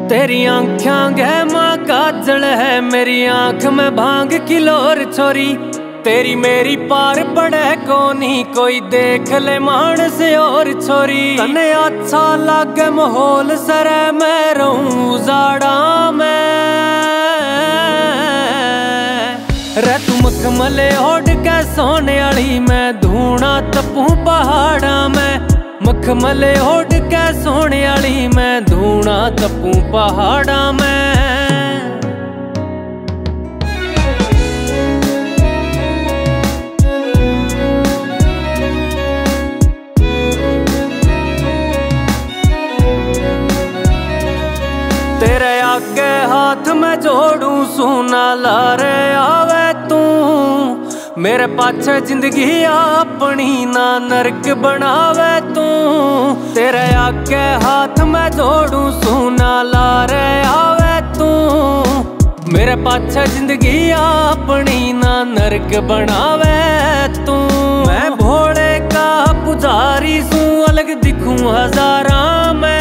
तेरी आँखियाँ गहमा काजल है, मेरी आँख में भांग किलोर छोरी। तेरी मेरी पार पड़े कोनी, कोई देख ले मान से और छोरी। तने अच्छा लागे माहौल सरे मैं रहूं उजाड़ा में। रे तू मखमले ओढ़ के सोने वाली, मैं धूना तपू पहाड़ा में। मखमले ओढ़ के सोने वाली, मैं धूना तपू पहाड़ा में। तेरे आगे हाथ में जोड़ू सोना लारे आवे तू। मेरे पाछे जिंदगी अपनी ना नरक बनावे तू। तेरे आगे हाथ में जोड़ू सोना लारे आवे तू। मेरे पाछे जिंदगी अपनी ना नरक बनावे तू। मैं भोले का पुजारी सू, अलग दिखूं हजारा में।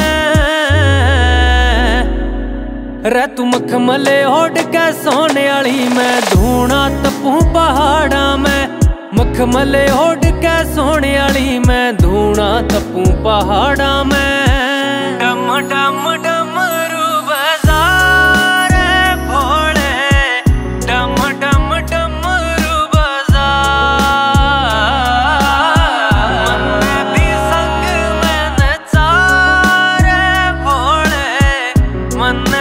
रे तू मखमले ओढ़ के सोने वाली, मैं धूना तपू पहाड़ा में। मखमले ओढ़ के सोने वाली, मैं धूना तपू पहाड़ा में। डम डम डमरू बाजार भोले, डम डम डमरू बाजार। मन्ने भी संग में नचा रे भोले, मन्ने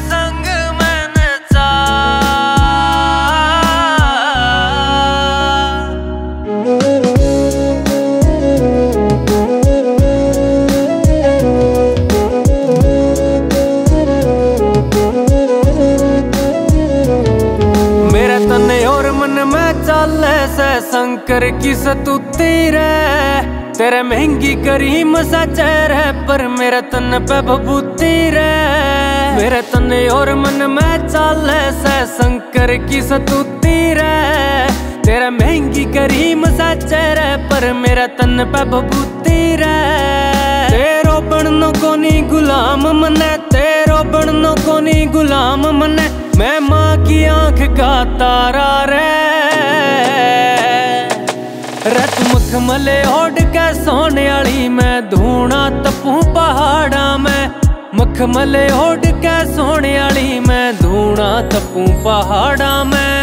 चाले से शंकर की सतुती रे। तेरे महंगी करीम सा चेहरे पर मेरे तन पे भभूति रे। मेरे तन और मन में चाले से शंकर की सतुती रे। तेरे महंगी करीम सा चेहरे पर मेरे तन पे भभूति रे। तेरो बननो कोनी गुलाम मने, तेरो बननो कोनी गुलाम मने। मैं माँ की आंख का तारा रे। रत मखमले ओढ़ के सोने वाली, मैं धूना तपू पहाड़ा में। मखमले ओढ़ के सोने वाली, मैं धूना तपू पहाड़ा में।